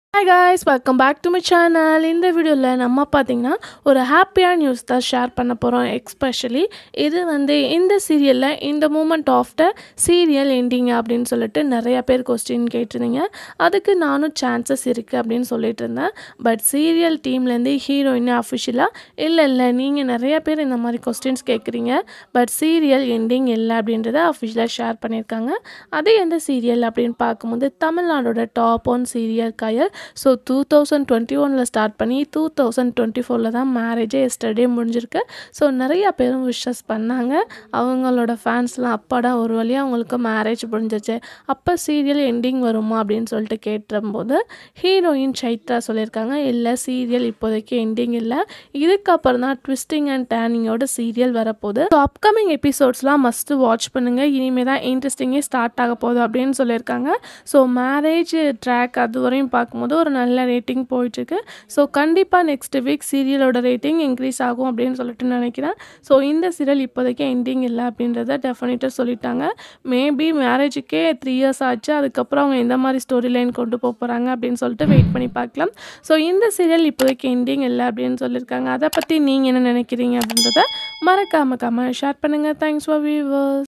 Hi guys, welcome back to my channel. இந்த வீடியோவில் நம்ம பார்த்தீங்கன்னா ஒரு ஹாப்பியான நியூஸ் தான் ஷேர் பண்ண போகிறோம். எக்ஸ்பெஷலி இது இந்த சீரியலில் இந்த moment of the serial ending அப்படின்னு சொல்லிட்டு நிறைய பேர் கொஸ்டின் கேட்டிருந்தீங்க. அதுக்கு நானும் சான்சஸ் இருக்குது அப்படின்னு சொல்லிட்டு இருந்தேன். பட் சீரியல் டீம்லேருந்து ஹீரோயின் அஃபிஷியலாக இல்லை நீங்கள் நிறைய பேர் இந்த மாதிரி கொஸ்டின்ஸ் கேட்குறீங்க, பட் சீரியல் எண்டிங் இல்லை அப்படின்றத அஃபிஷியலாக ஷேர் பண்ணியிருக்காங்க. அது எந்த சீரியல் அப்படின்னு பார்க்கும்போது தமிழ்நாடோட top 1 serial Kayal. So 2021 start பண்ணி 2024 தான் மேரேஜே எஸ்டர்டே முடிஞ்சிருக்கு. ஸோ நிறையா பேரும் விஷஸ் பண்ணாங்க. அவங்களோட ஃபேன்ஸ்லாம் அப்பாடா ஒரு வழியாக அவங்களுக்கு மேரேஜ் முடிஞ்சிச்சு, அப்போ சீரியல் எண்டிங் வருமா அப்படின்னு சொல்லிட்டு கேட்டபோது ஹீரோயின் சைத்ரா சொல்லியிருக்காங்க, இல்லை சீரியல் இப்போதைக்கு எண்டிங் இல்லை, இதுக்கப்புறம் தான் ட்விஸ்டிங் அண்ட் டேர்னிங்கோட சீரியல் வரப்போகுது. ஸோ அப்கமிங் எபிசோட்ஸ்லாம் மஸ்ட்டு வாட்ச் பண்ணுங்கள், இனிமேல் தான் இன்ட்ரெஸ்டிங்கே ஸ்டார்ட் ஆக போகுது அப்படின்னு சொல்லியிருக்காங்க. ஸோ மேரேஜ் ட்ராக் அது வரையும் பார்க்கும்போது ஒரு நல்ல ரேட்டிங் போயிட்டுருக்கு. ஸோ கண்டிப்பாக நெக்ஸ்ட் வீக் சீரியலோட ரேட்டிங் இன்க்ரீஸ் ஆகும் அப்படின்னு சொல்லிட்டு நினைக்கிறேன். ஸோ இந்த சீரியல் இப்போதைக்கு எண்டிங் இல்லை அப்படின்றத டெஃபினட்டாக சொல்லிட்டாங்க. மேபி மேரேஜுக்கே 3 இயர்ஸ் ஆச்சு, அதுக்கப்புறம் அவங்க எந்த மாதிரி ஸ்டோரி லைன் கொண்டு போக போகிறாங்க அப்படின்னு சொல்லிட்டு வெயிட் பண்ணி பார்க்கலாம். ஸோ இந்த சீரியல் இப்போதைக்கு எண்டிங் இல்லை அப்படின்னு சொல்லியிருக்காங்க. அதை பற்றி நீங்கள் என்ன நினைக்கிறீங்க அப்படின்றத மறக்காம ஷேர் பண்ணுங்கள். Thanks for viewers.